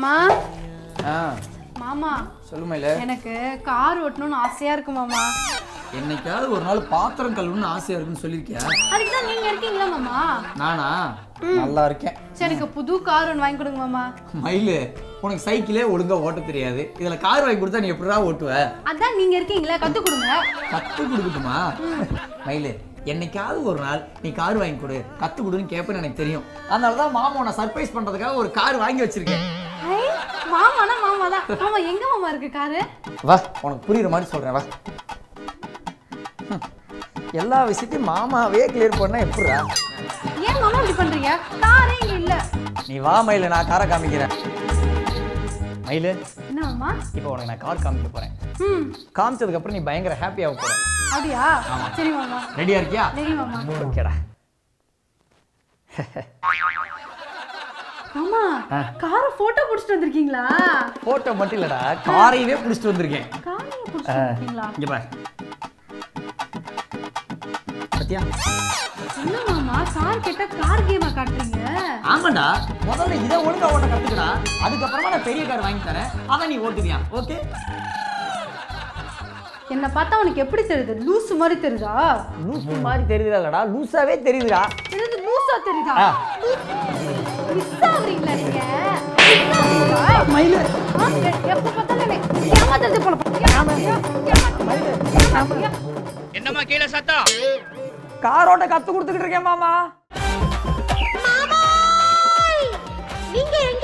மாமா மாமா சொல்லுமையில எனக்கு கார் ஓட்டணும்னு ஆசையா இருக்கு மாமா. என்னைக்காவது ஒரு நாள் பாத்திரம் கழுவணும்னு ஆசையா இருக்குன்னு சொல்லிருக்கியா? அதுக்கு தான் நீங்க இருக்கீங்களா மாமா? நானா நல்லா இருக்கேன். சரி எனக்கு புது கார் ஒன்று வாங்கி கொடுங்க மாமா. மயிலு உனக்கு சைக்கிளே ஒழுங்கா ஓட்ட தெரியாது, இதுல கார் வாங்கி கொடுத்தா நீ எப்படிடா ஓட்டுவ? அதான் நீங்க இருக்கீங்களா, கத்து கொடுங்க. கத்து கொடுக்கட்டுமா? மயிலு என்னைக்காவது ஒரு நாள் நீ கார் வாங்கி கொடு, கத்து கொடுன்னு கேட்பேன்னு எனக்கு தெரியும். அதனாலதான் மாமா உன்னை சர்ப்ரைஸ் பண்றதுக்காக ஒரு கார் வாங்கி வச்சிருக்கேன். மாமானா மாமா தான். மாமா எங்க மாமா இருக்கு காரு? வா உனக்கு புரியுற மாதிரி சொல்றேன் வா. எல்லா விஷயத்தையும் மாமாவே கிளியர் பண்ணா எப்படிடா? ஏன் மாமா இப்படி பண்றீங்க? காரே இங்க இல்ல. நீ வா மயிலு, நான் காரை காமிக்கிறேன். மயிலு என்ன மாமா? இப்போ உனக்கு நான் கார் காமிக்க போறேன். காமிச்சதுக்கு அப்புறம் நீ பயங்கர ஹாப்பியாக போற. அப்படியா? சரி மாமா. ரெடியா இருக்கியா? ரெடி மாமா. ஓகேடா. மாமா காரை போட்டோ புடிச்சிட்டு வந்திருக்கீங்களா? போட்டோ மட்டும் இல்லடா, காரையே புடிச்சிட்டு வந்திருக்கேன். காரையே புடிச்சிட்டு வந்திருக்கீங்களா? இங்க பாரு. பாத்தியா? என்ன மாமா கார் கேட்டா கார் கேமா காட்டுறீங்க? ஆமாடா, முதல்ல இதை ஒழுங்கா ஓட்ட கத்துக்கடா, அதுக்கப்புறமா நான் பெரிய கார் வாங்கி தரேன், அத நீ ஓட்டுவியா? ஓகே? என்ன பார்த்தா உனக்கு எப்படி தெரியுது? லூஸ் மாதிரி தெரியுதா? லூஸ் மாதிரி தெரியுதுடா, லூசாவே தெரியுதுடா. இது லூசா தெரியுதா? மிஸ் ஆவறீங்களா நீங்க? மயிலு எப்ப பார்த்தாலும் ஏமாத்துறது போல. என்னம்மா கீழே சத்தம்? கார் ஓட்ட கத்து கொடுத்துக்கிட்டு இருக்கேன் மாமா. நீங்க எங்க